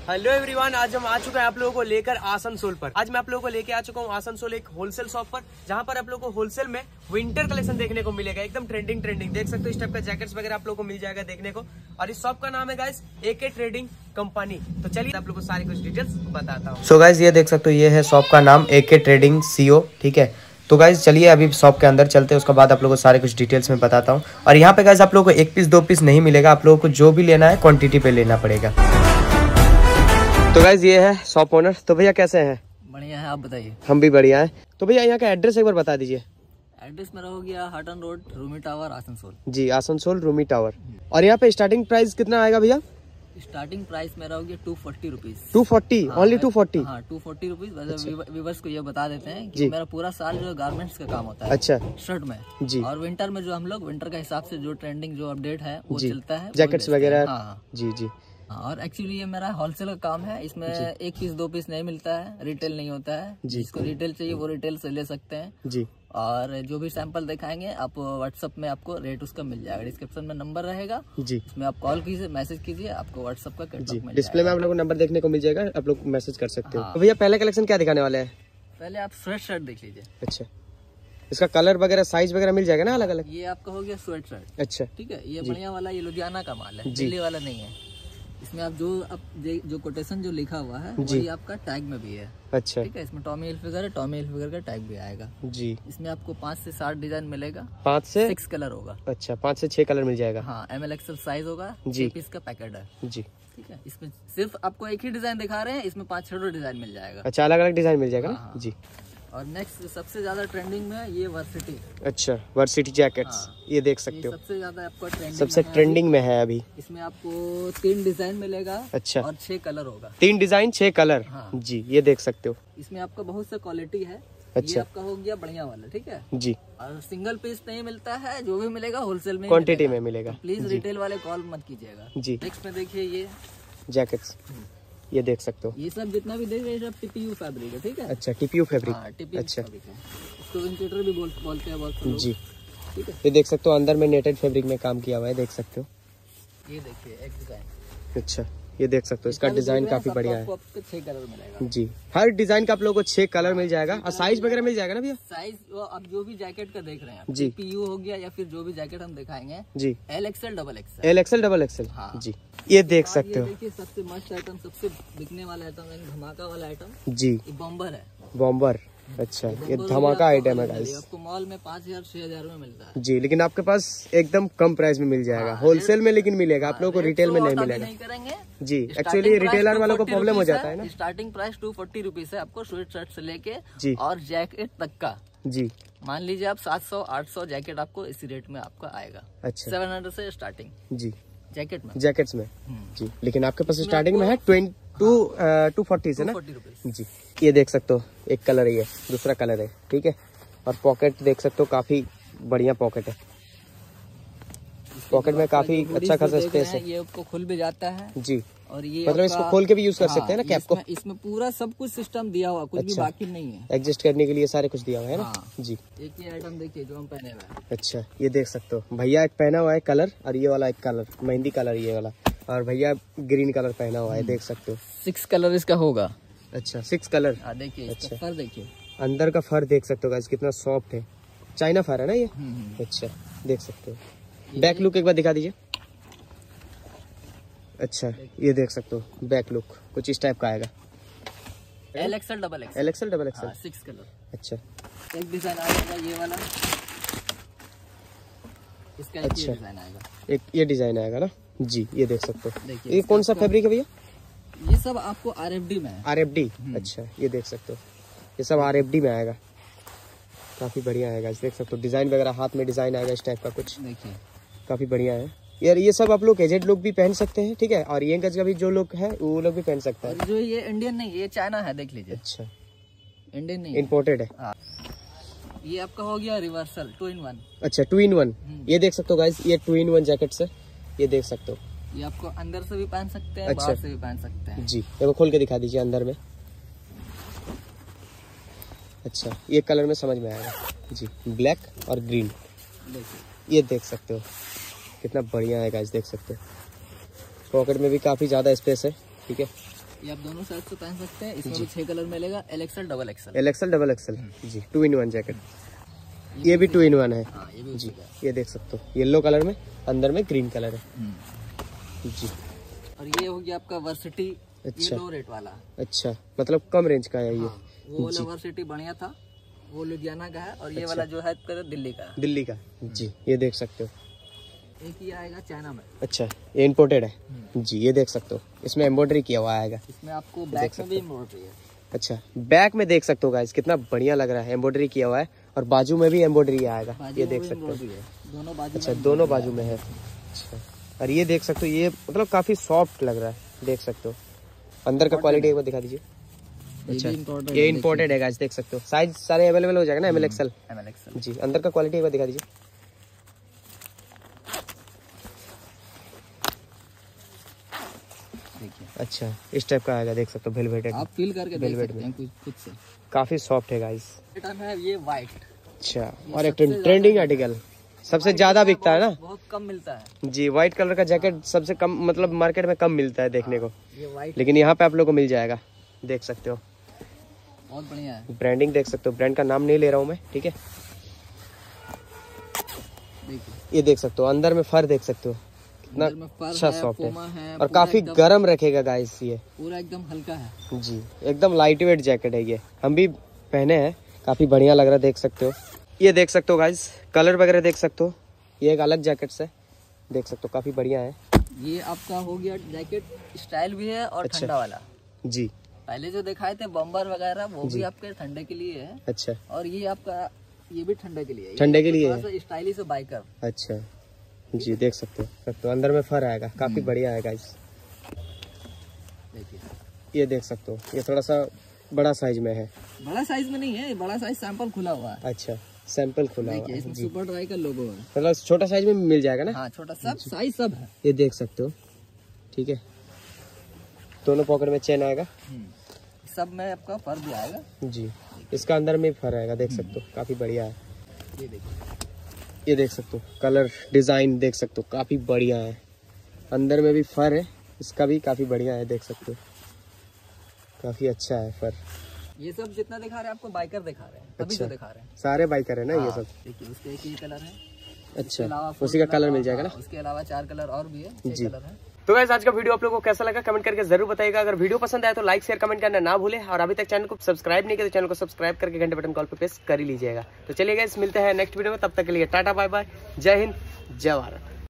Hello everyone, आज हम आ चुके हैं आप लोगों को लेकर आसनसोल पर। आज मैं आप लोगों को लेके आ चुका हूँ आसनसोल एक होलसेल शॉप पर, जहाँ पर आप लोगों को होलसेल में विंटर कलेक्शन देखने को मिलेगा। एकदम ट्रेंडिंग देख सकते हो। इस टाइप का जैकेट्स वगैरह आप लोगों को मिल जाएगा देखने को। और इस शॉप का नाम है गाइस AK ट्रेडिंग कंपनी। तो चलिए आप लोगों को सारी कुछ डिटेल्स बताता हूँ। सो गाइस ये देख सकते हो, ये है शॉप का नाम AK ट्रेडिंग CO, ठीक है। तो गाइस चलिए अभी शॉप के अंदर चलते हैं, उसके बाद आप लोगों को सारे कुछ डिटेल्स में बताता हूँ। और यहाँ पे गाइस आप लोगों को 1 पीस 2 पीस नहीं मिलेगा, आप लोगों को जो भी लेना है क्वांटिटी पे लेना पड़ेगा। तो गाइस ये है शॉप ओनर। तो भैया कैसे हैं? बढ़िया है, आप बताइए। हम भी बढ़िया हैं। तो भैया यहाँ का एड्रेस एक बार बता दीजिए। एड्रेस मेरा हो गया Hutton road, Rumi tower, Asansol. जी, आसनसोल रूमी टावर। और यहाँ पे स्टार्टिंग प्राइस कितना आएगा भैया? स्टार्टिंग प्राइस मेरा हो गया 240 रुपीज। 240 ओनली 240? हाँ 240 रुपीज। वैसे व्यूवर्स को ये बता देते हैं कि मेरा पूरा साल जो गारमेंट्स का काम होता है। अच्छा। शर्ट में जी। और विंटर में जो हम लोग विंटर का हिसाब से जो ट्रेंडिंग जो अपडेट है वो चलता है, जैकेट्स वगैरह। हाँ जी जी। और एक्चुअली ये मेरा होलसेल का काम है। इसमें 1 पीस 2 पीस नहीं मिलता है, रिटेल नहीं होता है। जिसको रिटेल चाहिए वो रिटेल से ले सकते हैं जी। और जो भी सैंपल दिखाएंगे आप व्हाट्सएप में आपको रेट उसका मिल जाएगा। डिस्क्रिप्शन में नंबर रहेगा जी, इसमें आप कॉल कीजिए, मैसेज कीजिए, आपको व्हाट्सएप का कॉन्टैक्ट मिल डिस्प्ले में आप लोगों को नंबर देखने को मिल जाएगा, आप लोग मैसेज कर सकते हो। तो भैया पहले कलेक्शन क्या दिखाने वाले हैं? पहले आप स्वेट शर्ट देख लीजिए। अच्छा, इसका कलर वगैरह साइज वगैरह मिल जाएगा ना अलग अलग? ये आपका हो गया स्वेट शर्ट। अच्छा ठीक है, ये बढ़िया वाला, ये लुधियाना का माल है, दिल्ली वाला नहीं है। इसमें आप जो कोटेशन जो लिखा हुआ है वही आपका टैग में भी है। अच्छा। ठीक है, इसमें टॉमी हिलफिगर है, टॉमी हिलफिगर का टैग भी आएगा जी। इसमें आपको 5 से 7 डिजाइन मिलेगा। 5 से 6 कलर होगा। अच्छा, 5 से 6 कलर मिल जाएगा। हाँ, ML XL साइज होगा जी। 6 पीस का पैकेट है जी। ठीक है, इसमें सिर्फ आपको एक ही डिजाइन दिखा रहे हैं, इसमें 5-6 डिजाइन मिल जाएगा। अच्छा, अलग अलग डिजाइन मिल जाएगा ना जी। और नेक्स्ट सबसे ज्यादा ट्रेंडिंग में है ये वर्सिटी। अच्छा, वर्सिटी जैकेट्स। ये देख सकते हो, सबसे ज्यादा आपको सबसे ट्रेंडिंग में है अभी। इसमें आपको 3 डिजाइन मिलेगा। अच्छा। और 6 कलर होगा। 3 डिजाइन 6 कलर। हाँ। जी, ये देख सकते हो। इसमें आपका बहुत सा क्वालिटी है। अच्छा। ये आपका हो गया बढ़िया वाला, ठीक है जी। और सिंगल पीस नहीं मिलता है, जो भी मिलेगा होलसेल में क्वांटिटी में मिलेगा। प्लीज रिटेल वाले कॉल मत कीजिएगा जी। नेक्स्ट में देखिए ये जैकेट्स, ये देख सकते हो। ये सब जितना भी देख रहे हैं सब TPU फैब्रिक है, ठीक है। अच्छा, TPU फैब्रिक। हाँ, TPU अच्छा फैब्रिक है। इसको विंटर भी बोलते हैं बहुत लोग जी। ठीक है, ये देख सकते हो, अंदर में नेटेड फैब्रिक में काम किया हुआ है, देख सकते हो। ये देखिए एक डिजाइन। अच्छा, ये देख सकते हो, इसका डिजाइन काफी बढ़िया है। 6 कलर मिलेगा जी। हर डिजाइन का आप लोगों को 6 कलर मिल जाएगा। और साइज वगैरह मिल जाएगा ना भैया? साइज आप जो भी जैकेट का देख रहे हैं जी, TPU हो गया या फिर जो भी जैकेट हम दिखाएंगे जी, LXL डबल XL। हाँ जी, ये देख सकते हो। देखिए सबसे मस्त आइटम, सबसे बिकने वाला आइटम, धमाका वाला आइटम जी, ये बॉम्बर है। बॉम्बर, अच्छा, ये धमाका आइटम है गाइस। आपको मॉल में 5000-6000 में मिलता है जी, लेकिन आपके पास एकदम कम प्राइस में मिल जाएगा। होलसेल में लेकिन मिलेगा, आप लोगों को रिटेल में नहीं मिलेगा जी। एक्चुअली रिटेलर वालों को प्रॉब्लम हो जाता है ना। स्टार्टिंग प्राइस 240 रुपीज है आपको स्वेट शर्ट से लेके जी, और जैकेट तक का जी। मान लीजिए आप 700-800 जैकेट आपको इसी रेट में आपका आएगा। अच्छा, 700 से स्टार्टिंग जी जैकेट्स में जी। लेकिन आपके पास स्टार्टिंग में है 240 से ना जी। ये देख सकते हो, एक कलर है, ये दूसरा कलर है, ठीक है। और पॉकेट देख सकते हो, काफी बढ़िया पॉकेट है। पॉकेट में काफी अच्छा खासा स्पेस है। ये आपको खुल भी जाता है जी। और ये मतलब इसको खोल के भी यूज कर सकते हैं ना कैप को। इसमें पूरा सब कुछ सिस्टम दिया हुआ, कुछ भी बाकी नहीं है। एडजस्ट करने के लिए सारे कुछ दिया हुआ है ना जी। एक ये आइटम देखिए जो हम पहने हुए हैं। अच्छा, ये देख सकते हो, भैया एक पहना हुआ है कलर, और ये वाला एक कलर मेहंदी कलर ये वाला, और भैया ग्रीन कलर पहना हुआ है, देख सकते हो। 6 कलर इसका होगा। अच्छा, 6 कलर। देखिए अच्छा, फर देखिए, अंदर का फर देख सकते हो गाइस, कितना सॉफ्ट है। चाइना फर है ना ये। अच्छा, देख सकते हो। बैक लुक एक बार दिखा दीजिए। अच्छा, ये देख सकते हो, बैक लुक कुछ इस टाइप का आएगा। LXL double XL 6 colour. अच्छा, एक डिजाइन आएगा ये वाला, इसका एक अच्छा डिजाइन आएगा, एक ये डिजाइन आएगा ना जी। ये देख सकते हो, ये कौन सा फैब्रिक है भैया? ये सब आपको RFD में है। RFD, अच्छा, ये देख सकते हो, ये सब RFD में आएगा, काफी बढ़िया आएगा। देख सकते हो, डिजाइन वगैरह हाथ में डिजाइन आएगा इस टाइप का कुछ, देखिए काफी बढ़िया है यार। ये सब आप लोग एजेड लोग भी पहन सकते हैं, ठीक है। और ये गज का भी जो लोग है वो लोग भी पहन सकते हैं। जो ये इंडियन नहीं, ये चाइना है, देख लीजिए। अच्छा, इंडियन नहीं, इम्पोर्टेड है। ये आपका हो गया रिवर्सल 2 in 1। अच्छा, 2 in 1। ये देख सकते हो गाइस, ये 2 in 1 जैकेट है, ये देख सकते हो। ये आपको अंदर से भी पहन सकते हैं, अच्छा, बाहर से भी पहन सकते हैं जी। देखो खोल के दिखा दीजिए अंदर में। अच्छा, ये कलर में समझ में आएगा जी, ब्लैक और ग्रीन। ये देख सकते हो, कितना बढ़िया है गाइस, देख सकते हो। पॉकेट में भी काफी ज्यादा स्पेस है, ठीक है। ये आप दोनों साइज से पहन सकते हैं। इसमें भी 6 कलर मिलेगा, LXL double XL. LXL double XL जी, 2-in-1 जैकेट। ये भी 2-in-1 है। हाँ, ये भी जी, ये देख सकते हो, येलो कलर में, अंदर में ग्रीन कलर है जी। और ये हो गया आपका वर्सिटी। अच्छा, ये लो रेट वाला। अच्छा, मतलब कम रेंज का है ये। हाँ, वो वाला वर्सिटी बढ़िया था, वो लुधियाना का है। और ये वाला जो है दिल्ली का है। दिल्ली का जी, ये देख सकते हो। एक ही आएगा चाइना में। अच्छा, ये इम्पोर्टेड है जी, ये देख सकते हो, इसमें एम्ब्रॉयडरी किया हुआ आएगा। इसमें आपको बैक में भी एम्ब्रॉयडरी है। अच्छा, बैक में देख सकते हो गाइस, कितना बढ़िया लग रहा है, एम्ब्रॉयडरी किया हुआ है। और बाजू में भी एम्ब्रॉयडरी आएगा, ये देख सकते हो। दोनों बाजू। अच्छा, दोनों बाजू में है। अच्छा, और ये देख सकते हो, ये मतलब काफी सॉफ्ट लग रहा है, देख सकते हो। अंदर का क्वालिटी एक बार दिखा दीजिए। अच्छा, ये इम्पोर्टेड है गाइस, देख सकते हो। साइज सारे अवेलेबल हो जाएगा ना, ML XL जी। अंदर का क्वालिटी एक बार दिखा दीजिए। अच्छा, इस टाइप का आएगा, देख सकते हो, वेलवेटेड। आप फील करके देख सकते हैं खुद से, काफी सॉफ्ट है गाइस। ये वाइट। अच्छा, और एक ट्रेंडिंग आर्टिकल सबसे ज्यादा बिकता है ना, बहुत कम मिलता है जी। व्हाइट कलर का जैकेट सबसे कम, मतलब मार्केट में कम मिलता है देखने को, ये वाइट, लेकिन यहाँ पे आप लोग को मिल जाएगा, देख सकते हो। बहुत बढ़िया है। ब्रांडिंग देख सकते हो, ब्रांड का नाम नहीं ले रहा हूँ मैं, ठीक है। ये देख सकते हो, अंदर में फर देख सकते हो, कितना अच्छा सॉफ्ट है और काफी गर्म रखेगा गाइस। ये पूरा एकदम हल्का है जी, एकदम लाइट वेट जैकेट है ये। हम भी पहने हैं, काफी बढ़िया लग रहा है, देख सकते हो। ये देख सकते हो गाइस, कलर वगैरह देख सकते हो। ये एक अलग जैकेट है, देख सकते हो, काफी बढ़िया है। ये आपका हो गया जैकेट, स्टाइल भी है और ठंडा वाला जी। पहले जो दिखाए थे बम्बर वगैरह, वो भी आपके ठंडे के लिए है। अच्छा, और ये आपका, ये भी ठंडे के लिए है। ठंडे के लिए है, स्टाइलिश बाइकर। अच्छा जी, देख सकते हो। तो अंदर में फर आएगा, काफी बढ़िया है गाइस। देखिए, ये देख सकते हो, ये थोड़ा सा बड़ा साइज में है। बड़ा साइज में नहीं है, बड़ा साइज सैंपल खुला हुआ है। अच्छा, सैंपल खुला हुआ है, इसमें सुपर ड्राई का लोगो है। मतलब छोटा साइज में मिल जाएगा ना? हाँ, छोटा सब साइज सब है। ये देख सकते हो, ठीक है। दोनों पॉकेट में चेन आएगा, सब में आपका फर भी आएगा जी। इसका अंदर में फर आएगा, देख सकते हो, काफी बढ़िया है। ये देखिए, ये देख सकते हो, कलर डिजाइन देख सकते हो, काफी बढ़िया है। अंदर में भी फर है, इसका भी काफी बढ़िया है, देख सकते हो, काफी अच्छा है फर। ये सब जितना दिखा रहे हैं आपको बाइकर दिखा रहे हैं, अभी जो दिखा रहे हैं सारे बाइकर है ना ये सब। देखिए, उसके एक ही कलर है। अच्छा, उसी का कलर मिल जाएगा ना? उसके अलावा 4 कलर और भी है, 6 कलर है। तो गाइस, आज का वीडियो आप लोगों को कैसा लगा कमेंट करके जरूर बताइएगा। अगर वीडियो पसंद आया तो लाइक शेयर कमेंट करना ना भूले, और अभी तक चैनल को सब्सक्राइब नहीं किया तो चैनल को सब्सक्राइब करके घंटे बटन कॉल पे प्रेस कर ही लीजिएगा। तो चलिए गाइस, मिलते हैं नेक्स्ट वीडियो में, तब तक के लिए टाटा बाय बाय, जय हिंद, जय भारत।